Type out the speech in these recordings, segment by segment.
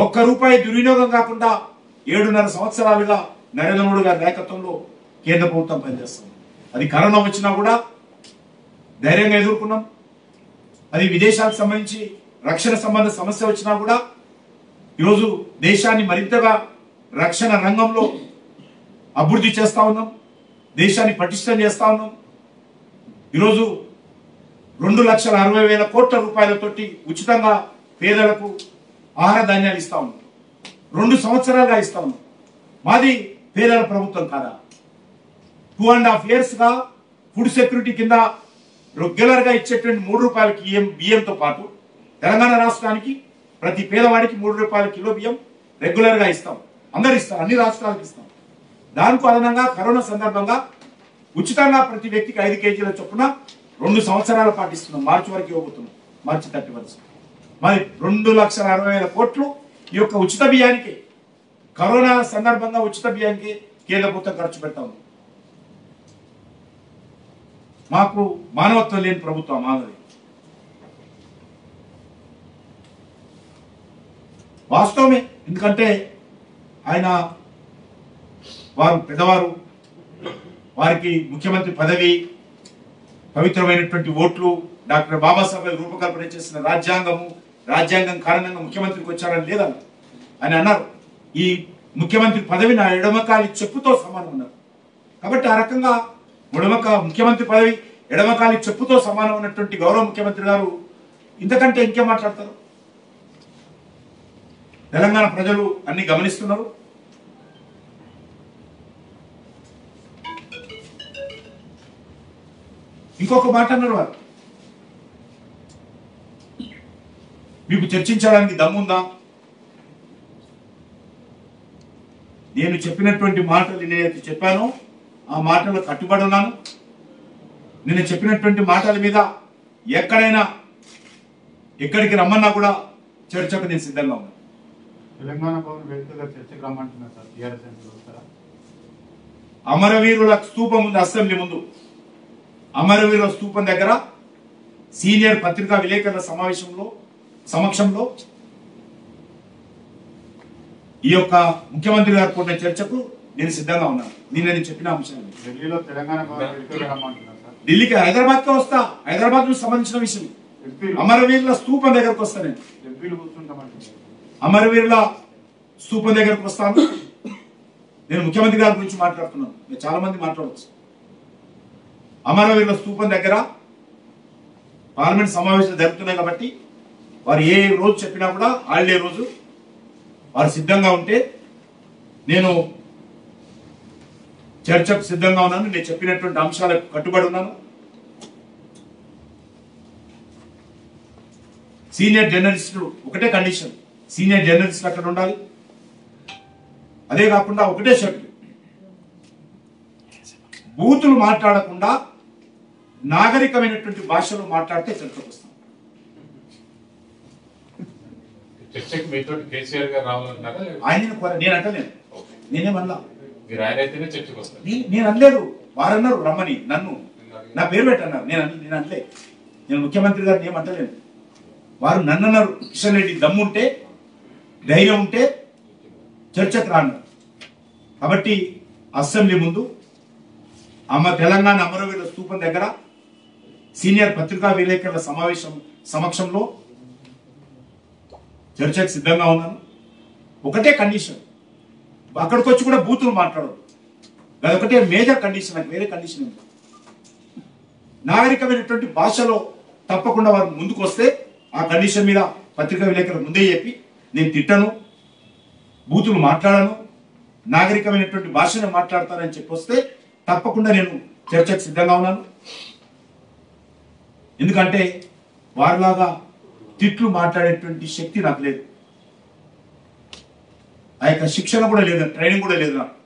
ఒక్క రూపాయి దుర్వినియోగం కాకుండా 7.5 సంవత్సరాలుగా నరేంద్ర మోడీ గారి నాయకత్వంలో కేంద్ర ప్రభుత్వం పనిచేస్తుంది. అది కరోనా వచ్చినా కూడా ధైర్యంగా ఎదుర్కొన్నాం. అది విదేశాలకు సంబంధించి రక్షణ సంబంధ సమస్య వచ్చినా కూడా ఈరోజు దేశాన్ని మరింతగా రక్షణ రంగంలో అభివృద్ధి చేస్తా ఉన్నాం, దేశాన్ని పటిష్టం చేస్తా ఉన్నాం. ఈరోజు 2,60,000 కోట్ల రూపాయలతోటి ఉచితంగా పేదలకు ఆహార ధాన్యాలు ఇస్తా ఉన్నాం. 2 సంవత్సరాలుగా ఇస్తా ఉన్నాం. మాది పేదల ప్రభుత్వం కాదా? 2.5 years గా ఫుడ్ సెక్యూరిటీ కింద రెగ్యులర్ గా ఇచ్చేటువంటి 3 రూపాయలకి బియ్యంతో పాటు తెలంగాణ రాష్ట్రానికి ప్రతి పేదవాడికి 3 రూపాయల కిలో బియ్యం రెగ్యులర్ గా ఇస్తాం. అందరు ఇస్తారు, అన్ని రాష్ట్రాలకు ఇస్తాం. దానికి అదనంగా కరోనా సందర్భంగా ఉచితంగా ప్రతి వ్యక్తికి 5 కేజీల చొప్పున 2 సంవత్సరాలు పాటిస్తున్నాం. మార్చి వరకు ఇవ్వబోతున్నాం, మార్చి 31. మరి 2,60,000 కోట్లు ఈ యొక్క ఉచిత బియ్యానికి, కరోనా సందర్భంగా ఉచిత బియ్యానికి కేంద్ర ప్రభుత్వం ఖర్చు పెడతా ఉంది. మాకు మానవత్వం లేని ప్రభుత్వం మాది. వాస్తవమే, ఎందుకంటే ఆయన వారు పెద్దవారు, వారికి ముఖ్యమంత్రి పదవి, పవిత్రమైనటువంటి ఓట్లు, డాక్టర్ బాబాసాహెబ్ రూపకల్పన చేసిన రాజ్యాంగం కారణంగా ముఖ్యమంత్రికి వచ్చారని లేదన్న ఆయన అన్నారు. ఈ ముఖ్యమంత్రి పదవి నా ఎడమకాలి చెప్పుతో సమానం అన్నారు. కాబట్టి ఆ రకంగా ముఖ్యమంత్రి పదవి ఎడమకాలి చెప్పుతో సమానం ఉన్నటువంటి గౌరవ ముఖ్యమంత్రి గారు ఇంతకంటే ఇంకేం మాట్లాడతారు? తెలంగాణ ప్రజలు అన్ని గమనిస్తున్నారు. ఇంకొక మాట అన్నారు వారు, మీకు చర్చించడానికి దమ్ముందా? నేను చెప్పినటువంటి మాటలు నేనైతే చెప్పానో ఆ మాటలు కట్టుబడి ఉన్నాను. నేను చెప్పినటువంటి మాటల మీద ఎక్కడికి రమ్మన్నా కూడా చర్చకు నేను సిద్ధంగా ఉన్నాను. తెలంగాణ భవన్ వేదికగా చర్చకు రమ్మంటున్నారు సార్. టీఆర్ఎస్ ఎంపీలు అమరవీరుల స్తూపం ఉంది, అసెంబ్లీ ముందు అమరవీరుల స్తూపం దగ్గర సీనియర్ పత్రికా విలేకరుల సమక్షంలో ఈ యొక్క ముఖ్యమంత్రి గారు కూడిన చర్చకు నేను సిద్ధంగా ఉన్నాను. నేను చెప్పిన అంశాలు ఢిల్లీలో తెలంగాణ భవన్ వేదికగా రమ్మంటున్నారు సార్. ఢిల్లీకి హైదరాబాద్ కి వస్తా, హైదరాబాద్ కు సంబంధించిన విషయం అమరవీరుల స్తూపం దగ్గరకు వస్తా. నేను అమరవీరుల స్తూపం దగ్గరకు వస్తాను. నేను ముఖ్యమంత్రి గారి గురించి మాట్లాడుతున్నాను, నేను చాలా మంది మాట్లాడవచ్చు. అమరవీరుల స్తూపం దగ్గర పార్లమెంట్ సమావేశాలు జరుగుతున్నాయి కాబట్టి వారు ఏ రోజు చెప్పినా కూడా హాలిడే రోజు వారు సిద్ధంగా ఉంటే నేను చర్చకు సిద్ధంగా ఉన్నాను. నేను చెప్పినటువంటి అంశాలకు కట్టుబడి ఉన్నాను. సీనియర్ జర్నలిస్టులు ఒకటే కండిషన్, సీనియర్ జర్నలిస్టులు అక్కడ ఉండాలి. అదే కాకుండా ఒకటే షర్ట్, బూతులు మాట్లాడకుండా నాగరికమైనటువంటి భాషలో మాట్లాడితే చర్చకు వస్తాం. ఆయన నేను అంటలేను, నేనేమన్నా నేను అనలేదు. వారన్నారు రమ్మని, నన్ను నా పేరు పెట్టన్నారు, నేను అనలే. నేను ముఖ్యమంత్రి గారిని ఏమంటలేను. వారు నన్ను అన్నారు, కిషన్ రెడ్డి దమ్ముంటే ధైర్యం ఉంటే చర్చకు రాన్నారు. కాబట్టి అసెంబ్లీ ముందు తెలంగాణ అమరవీరుల స్తూపం దగ్గర సీనియర్ పత్రికా విలేకరుల సమక్షంలో చర్చకు సిద్ధంగా ఉన్నాను. ఒకటే కండిషన్, అక్కడికి వచ్చి కూడా బూతులు మాట్లాడదు. అదొకటే మేజర్ కండిషన్, నాకు వేరే కండిషన్ ఉంది. నాగరికమైనటువంటి భాషలో తప్పకుండా వారు ముందుకు వస్తే ఆ కండిషన్ మీద పత్రికా విలేకరులు ముందే చెప్పి నేను తిట్టను, బూతులు మాట్లాడను, నాగరికమైనటువంటి భాషను మాట్లాడతానని చెప్పి వస్తే తప్పకుండా నేను చర్చకు సిద్ధంగా ఉన్నాను. ఎందుకంటే వారిలాగా తిట్లు మాట్లాడేటువంటి శక్తి నాకు లేదు, ఆ యొక్క శిక్షణ కూడా లేదు, ట్రైనింగ్ కూడా లేదు నాకు.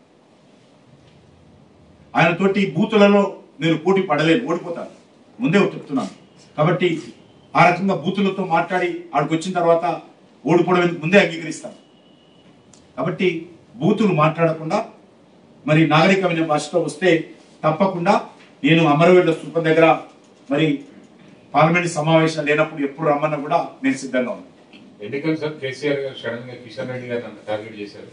ఆయనతోటి బూతులలో నేను పోటీ పడలేను, ఓడిపోతాను, ముందే చెప్తున్నాను. కాబట్టి ఆ రకంగా బూతులతో మాట్లాడి ఆడికి వచ్చిన తర్వాత ఓడిపోవడం ముందే అంగీకరిస్తాను. కాబట్టి బూతులు మాట్లాడకుండా మరి నాగరికమైన భాషతో వస్తే తప్పకుండా నేను అమరవీరుల స్తూపం దగ్గర మరి పార్లమెంట్ సమావేశాలు లేనప్పుడు ఎప్పుడు రమ్మన్నా కూడా నేను సిద్ధంగా ఉన్నాను. ఎన్నికలు సార్ కేసీఆర్ గారు సడన్ గా కిషన్ రెడ్డి గారిని అంత టార్గెట్ చేశారు.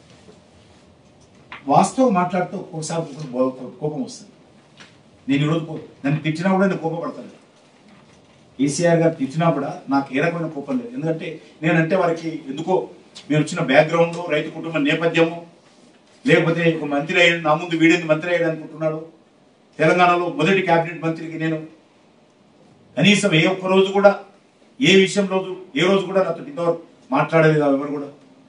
వాస్తవం మాట్లాడితే ఒక్కొక్కసారి కోపం వస్తుంది. నేను ఈరోజు నన్ను తిట్టినా కూడా నేను కోపపడతాను. కేసీఆర్ గారు తిట్టినా కూడా నాకు ఏ రకమైన కోపం లేదు. ఎందుకంటే నేనంటే వారికి ఎందుకో మేము వచ్చిన బ్యాక్గ్రౌండ్, రైతు కుటుంబ నేపథ్యము, లేకపోతే ఒక మంత్రి అయ్యాడు, నా ముందు వీడింది మంత్రి అయ్యాడు అనుకుంటున్నాడు. తెలంగాణలో మొదటి క్యాబినెట్ మంత్రికి నేను కనీసం ఏ ఒక్క రోజు కూడా ఏ విషయం ఏ రోజు కూడా నాతో ఇంతవరకు మాట్లాడలేదు ఎవరు కూడా.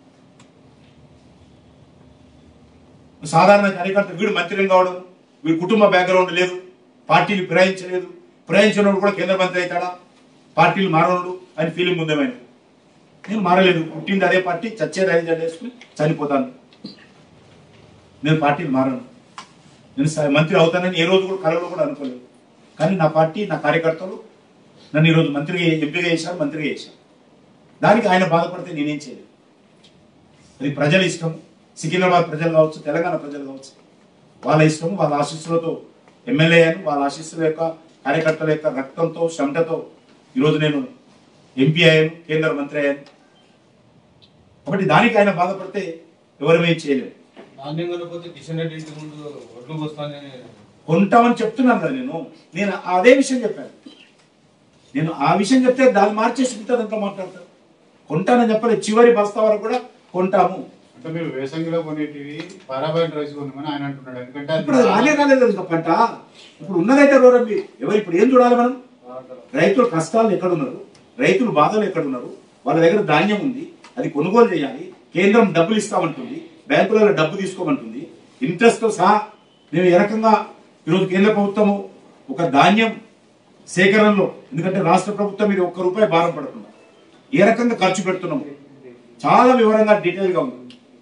సాధారణ కార్యకర్త వీడు మంత్రిని కావడం, వీడి కుటుంబ బ్యాక్గ్రౌండ్ లేదు, పార్టీలు ఫిరాయించలేదు, ఫిరాయించినోడు కూడా కేంద్ర మంత్రి అవుతాడా, పార్టీలు మారనుడు అని ఫీలింగ్ ఉందేమైనా. నేను మారలేదు, పుట్టింది అదే పార్టీ, చచ్చేది అదే జెండా వేసుకుని చనిపోతాను. నేను పార్టీలు మారను, నేను మంత్రి అవుతానని ఏ రోజు కూడా కలలో కూడా అనుకోలేదు. కానీ నా పార్టీ, నా కార్యకర్తలు నన్ను ఈరోజు ఎంపీగా చేశారు, మంత్రిగా చేశారు. దానికి ఆయన బాధపడితే నేనేం చేయలేదు. అది ప్రజల ఇష్టం. సికింద్రాబాద్ ప్రజలు కావచ్చు, తెలంగాణ ప్రజలు కావచ్చు, వాళ్ళ ఇష్టం, వాళ్ళ ఆశీస్సులతో ఎమ్మెల్యే అయ్యాను. వాళ్ళ ఆశీస్సుల యొక్క, కార్యకర్తల యొక్క రక్తంతో, శ్రమతో ఈరోజు నేను ఎంపీ అయ్యాను, కేంద్ర మంత్రి అయ్యాను. కాబట్టి దానికి ఆయన బాధపడితే ఎవరేమీ చేయలేదు. కొంటామని చెప్తున్నాను కదా నేను అదే విషయం చెప్పాను. నేను ఆ విషయం చెప్తే దాన్ని మార్చేసి ఇంతదంతా మాట్లాడతాను. కొంటానని చెప్పలేదు, చివరి బస్తా వరకు కూడా కొంటాము. అంటే మీరు వేసంగిలో కొనేటివి పారాబైట్ రైస్ కొనమని ఆయన అంటున్నాడు. ఎందుకంటే ఇప్పుడు అది రానే రాలేదు ఇంకా పంట. ఇప్పుడు ఉన్నదైతే రోరండి ఎవరు. ఇప్పుడు ఏం చూడాలి మనం? రైతుల కష్టాలు ఎక్కడున్నారు, రైతులు బాధలు ఎక్కడున్నారు, వాళ్ళ దగ్గర ధాన్యం ఉంది, అది కొనుగోలు చేయాలి. కేంద్రం డబ్బులు ఇస్తామంటుంది, బ్యాంకులలో డబ్బు తీసుకోమంటుంది, ఇంట్రెస్ట్తో సహా. మేము ఏ రకంగా ఈరోజు కేంద్ర ప్రభుత్వము ఒక ధాన్యం సేకరణలో, ఎందుకంటే రాష్ట్ర ప్రభుత్వం మీద ₹1 భారం పడుతుంది, ఏ రకంగా ఖర్చు పెడుతున్నాము చాలా వివరంగా డీటెయిల్గా ఉంది.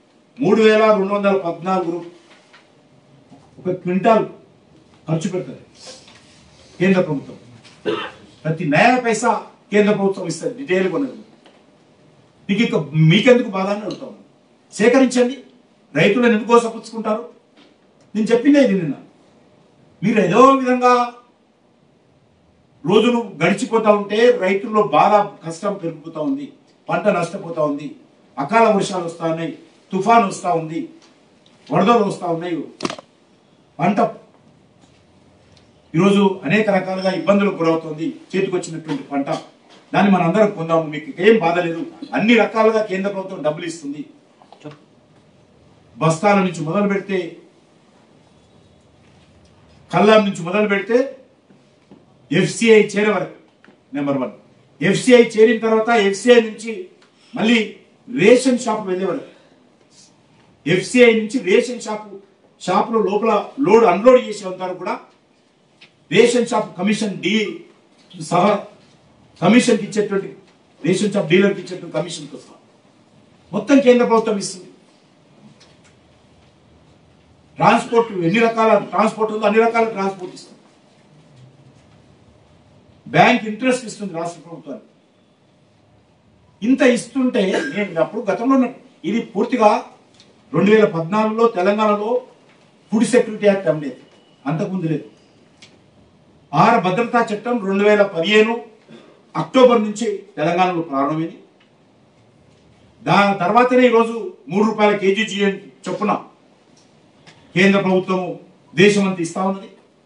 3,214 ఒక క్వింటాల్ ఖర్చు పెడుతుంది కేంద్ర ప్రభుత్వం. ప్రతి నయా పైసా కేంద్ర ప్రభుత్వం ఇస్తుంది, డీటెయిల్గా ఉన్నది. మీకెందుకు బాధ అని అడుగుతాము. సేకరించండి, రైతులను ఎందుకో సపుచ్చుకుంటారు. నేను చెప్పిందే ఇది నిన్న. మీరు ఏదో విధంగా రోజులు గడిచిపోతా ఉంటే రైతుల్లో బాధ, కష్టం పెరిగిపోతా ఉంది, పంట నష్టపోతా ఉంది, అకాల వర్షాలు వస్తూ ఉన్నాయి, తుఫాను వస్తూ ఉంది, వరదలు వస్తూ ఉన్నాయి, పంట ఈరోజు అనేక రకాలుగా ఇబ్బందులకు గురవుతుంది. చేతికి వచ్చినటువంటి పంట దాన్ని మనం అందరం పొందాము, మీకు ఏం బాధ లేదు. అన్ని రకాలుగా కేంద్ర ప్రభుత్వం డబ్బులు ఇస్తుంది. బస్తాల నుంచి మొదలు పెడితే, కల్లాం నుంచి మొదలు పెడితే FCI చేరే వరకు నెంబర్ 1. FCI చేరిన తర్వాత FCI నుంచి మళ్ళీ రేషన్ షాప్ వెళ్ళే వరకు, FCI నుంచి రేషన్ షాపులో లోపల లోడ్ అన్లోడ్ చేసేంత కూడా రేషన్ షాప్ కమిషన్ సహా కమిషన్కి ఇచ్చేటువంటి, రేషన్ షాప్ డీలర్కి ఇచ్చేటువంటి కమిషన్తో సహా మొత్తం కేంద్ర ప్రభుత్వం ఇస్తుంది. ట్రాన్స్పోర్ట్ ఎన్ని రకాల ట్రాన్స్పోర్ట్ ఉందో అన్ని రకాల ట్రాన్స్పోర్ట్ ఇస్తుంది. బ్యాంక్ ఇంట్రెస్ట్ ఇస్తుంది రాష్ట్ర ప్రభుత్వానికి. ఇంత ఇస్తుంటే నేను అప్పుడు గతంలో ఇది పూర్తిగా 2014లో తెలంగాణలో ఫుడ్ సెక్యూరిటీ యాక్ట్ అమలేదు, అంతకుముందు లేదు. ఆహార భద్రతా చట్టం 2015 అక్టోబర్ నుంచి తెలంగాణలో ప్రారంభమైంది. దాని తర్వాతనే ఈరోజు ₹3 కేజీ చొప్పున కేంద్ర ప్రభుత్వము దేశమంతా ఇస్తా ఉన్నది.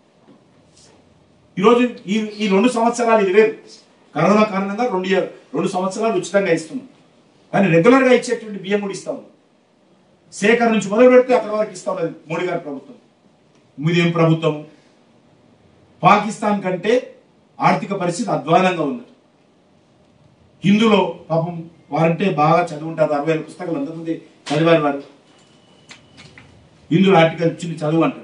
ఈరోజు ఈ 2 సంవత్సరాలు ఇది వేరు. కరోనా కారణంగా 2 సంవత్సరాలు ఉచితంగా ఇస్తున్నాం. కానీ రెగ్యులర్గా ఇచ్చేటువంటి బియ్యం కూడా ఇస్తా ఉన్నాం. సేకరణ నుంచి మొదలు పెడితే అక్కడ వరకు ఇస్తా ఉన్నది మోడీ గారి ప్రభుత్వం. మీదేం ప్రభుత్వం? పాకిస్తాన్ కంటే ఆర్థిక పరిస్థితి అధ్వానంగా ఉంది. హిందూలో పాపం వారంటే బాగా చదువుంటారు, 60,000 పుస్తకాలు అంతకుముందు చదివారు వారు. హిందువుల ఆర్టికల్ ఇచ్చింది చదువు అంటారు.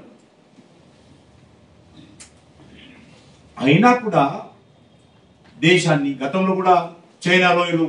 అయినా కూడా దేశాన్ని గతంలో కూడా చైనాలో వీళ్ళు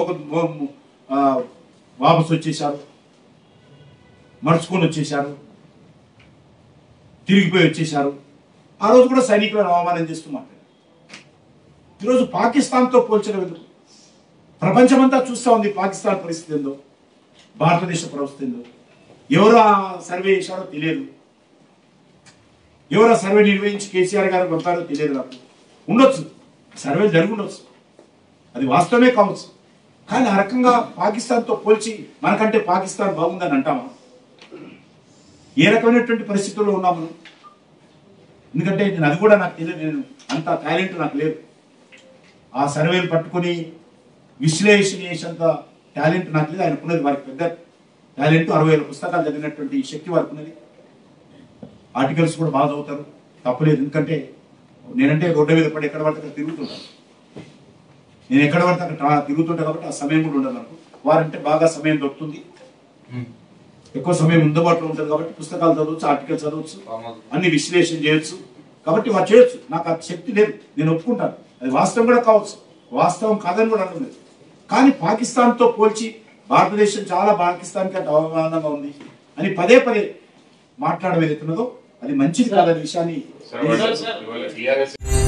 వాపసు వచ్చేసారు, మర్చుకొని వచ్చేసారు, తిరిగిపోయి వచ్చేసారు. ఆ రోజు కూడా సైనికులను అవమానం చేస్తూ మాట్లాడారు. ఈరోజు పాకిస్తాన్తో పోల్చడం ఎందుకు? ప్రపంచమంతా చూస్తూ ఉంది పాకిస్తాన్ పరిస్థితి ఏందో, భారతదేశ పరిస్థితి ఏందో. ఎవరు ఆ సర్వే చేశారో తెలియదు, ఎవరు ఆ సర్వే నిర్వహించి కేసీఆర్ గారు పంపారో తెలియదు. నాకు ఉండొచ్చు, సర్వే జరిగి ఉండొచ్చు, అది వాస్తవమే కావచ్చు. కానీ ఆ రకంగా పాకిస్తాన్తో పోల్చి మనకంటే పాకిస్తాన్ బాగుందని అంటామా? ఏ రకమైనటువంటి పరిస్థితుల్లో ఉన్నాము? ఎందుకంటే నేను అది కూడా నాకు తెలియదు, నేను అంత టాలెంట్ నాకు లేదు. ఆ సర్వేలు పట్టుకుని విశ్లేషణ చేసేంత టాలెంట్ నాకు లేదు. ఆయనకున్నది వారికి పెద్ద టాలెంట్. 60,000 పుస్తకాలు చదివినటువంటి శక్తి వారికి ఉన్నది. ఆర్టికల్స్ కూడా బాగా చదువుతారు, తప్పలేదు. ఎందుకంటే నేనంటే రోడ్డు మీద పడి ఎక్కడ పడితే అక్కడ తిరుగుతుంటాను. నేను ఎక్కడ పడితే అక్కడ తిరుగుతుంటా కాబట్టి ఆ సమయం కూడా ఉండదు నాకు. వారంటే బాగా సమయం దొరుకుతుంది, ఎక్కువ సమయం అందుబాటులో ఉంటుంది కాబట్టి పుస్తకాలు చదవచ్చు, ఆర్టికల్స్ చదవచ్చు, అన్ని విశ్లేషణ చేయొచ్చు. కాబట్టి వారు చేయొచ్చు. నాకు ఆ శక్తి లేదు, నేను ఒప్పుకుంటాను. అది వాస్తవం కూడా కావచ్చు, వాస్తవం కాదని కూడా అనలేదు. కానీ పాకిస్తాన్తో పోల్చి భారతదేశం చాలా పాకిస్తాన్కి అంటే అవమానంగా ఉంది అని పదే పదే మాట్లాడడం ఏదైతున్నదో అది మంచిది కాదనే విషయాన్ని టీఆర్ఎస్